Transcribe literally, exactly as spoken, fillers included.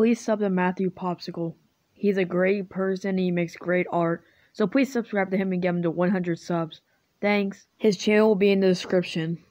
please sub to Matthew Popsicle. He's a great person. He makes great art. So please subscribe to him and get him to one hundred subs. Thanks. His channel will be in the description.